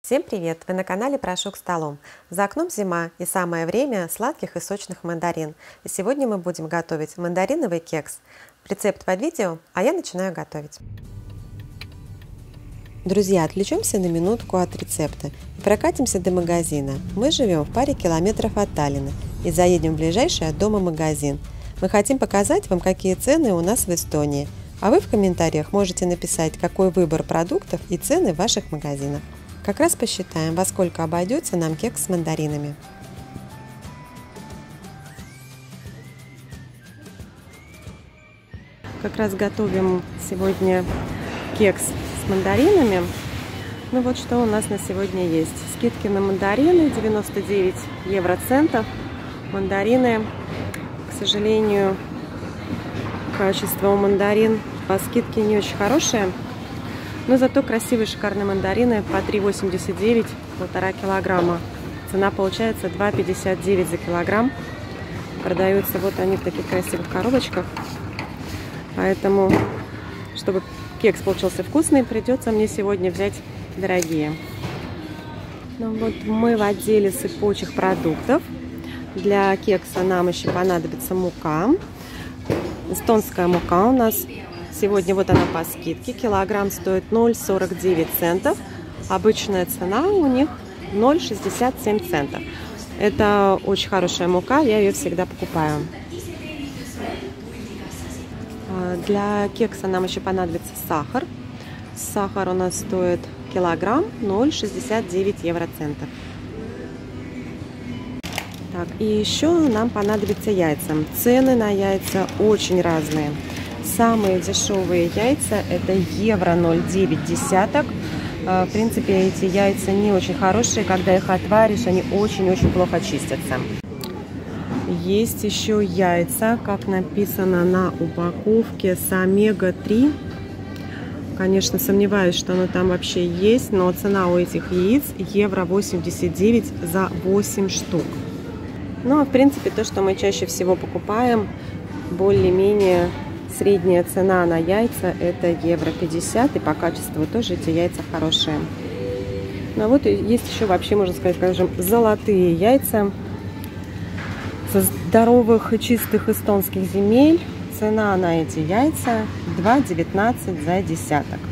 Всем привет! Вы на канале Прошу к столу. За окном зима и самое время сладких и сочных мандарин. И сегодня мы будем готовить мандариновый кекс. Рецепт под видео, а я начинаю готовить. Друзья, отвлечемся на минутку от рецепта и прокатимся до магазина. Мы живем в паре километров от Таллина и заедем в ближайший от дома магазин. Мы хотим показать вам, какие цены у нас в Эстонии. А вы в комментариях можете написать, какой выбор продуктов и цены в ваших магазинах. Как раз посчитаем, во сколько обойдется нам кекс с мандаринами. Как раз готовим сегодня кекс с мандаринами. Ну вот что у нас на сегодня есть. Скидки на мандарины 99 евроцентов. Мандарины, к сожалению, качество у мандарин по скидке не очень хорошее. Но зато красивые шикарные мандарины по 3,89, 1,5 килограмма. Цена получается 2,59 за килограмм. Продаются вот они в таких красивых коробочках. Поэтому, чтобы кекс получился вкусный, придется мне сегодня взять дорогие. Ну вот мы в отделе сыпучих продуктов. Для кекса нам еще понадобится мука. Эстонская мука у нас. Сегодня вот она по скидке. Килограмм стоит 0,49 центов. Обычная цена у них 0,67 центов. Это очень хорошая мука, я ее всегда покупаю. Для кекса нам еще понадобится сахар. Сахар у нас стоит килограмм 0,69 евроцентов. Так, и еще нам понадобятся яйца. Цены на яйца очень разные. Самые дешевые яйца это евро 0,9. В принципе, эти яйца не очень хорошие. Когда их отваришь, они очень-очень плохо чистятся. Есть еще яйца, как написано на упаковке, с омега-3. Конечно, сомневаюсь, что оно там вообще есть, но цена у этих яиц евро 89 за 8 штук. Ну, а в принципе, то, что мы чаще всего покупаем, более-менее средняя цена на яйца это евро 50, и по качеству тоже эти яйца хорошие. Ну а вот есть еще вообще, можно сказать, скажем, золотые яйца со здоровых и чистых эстонских земель. Цена на эти яйца 2,19 за десяток.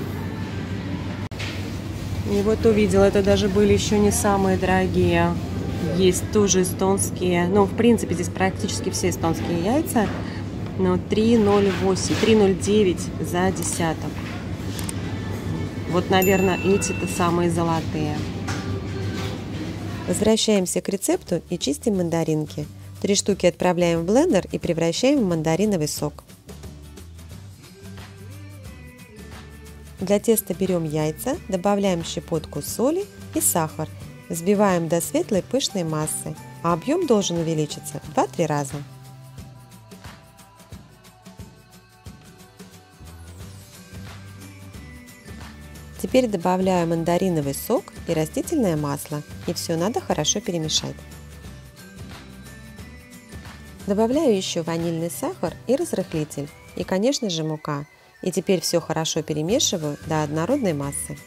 И вот увидела, это даже были еще не самые дорогие. Есть тоже эстонские, ну в принципе здесь практически все эстонские яйца. Но 3,08, 3,09 за десяток. Вот, наверное, эти-то самые золотые. Возвращаемся к рецепту и чистим мандаринки. 3 штуки отправляем в блендер и превращаем в мандариновый сок. Для теста берем яйца, добавляем щепотку соли и сахар. Взбиваем до светлой пышной массы, а объем должен увеличиться в 2-3 раза. Теперь добавляю мандариновый сок и растительное масло, и все надо хорошо перемешать. Добавляю еще ванильный сахар и разрыхлитель, и, конечно же, мука. И теперь все хорошо перемешиваю до однородной массы.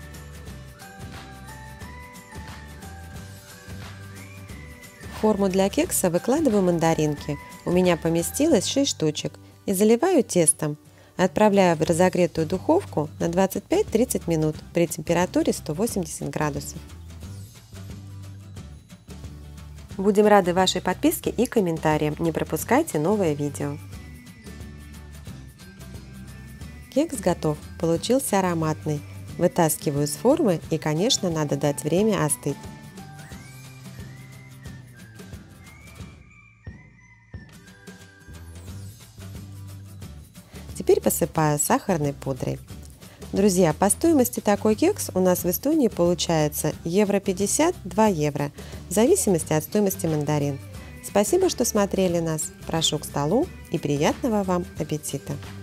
В форму для кекса выкладываю мандаринки. У меня поместилось 6 штучек. И заливаю тестом. Отправляю в разогретую духовку на 25-30 минут при температуре 180 градусов. Будем рады вашей подписке и комментариям. Не пропускайте новые видео. Кекс готов. Получился ароматный. Вытаскиваю из формы и, конечно, надо дать время остыть. Теперь посыпаю сахарной пудрой. Друзья, по стоимости такой кекс у нас в Эстонии получается евро 50, 2 евро, в зависимости от стоимости мандарин. Спасибо, что смотрели нас. Прошу к столу и приятного вам аппетита!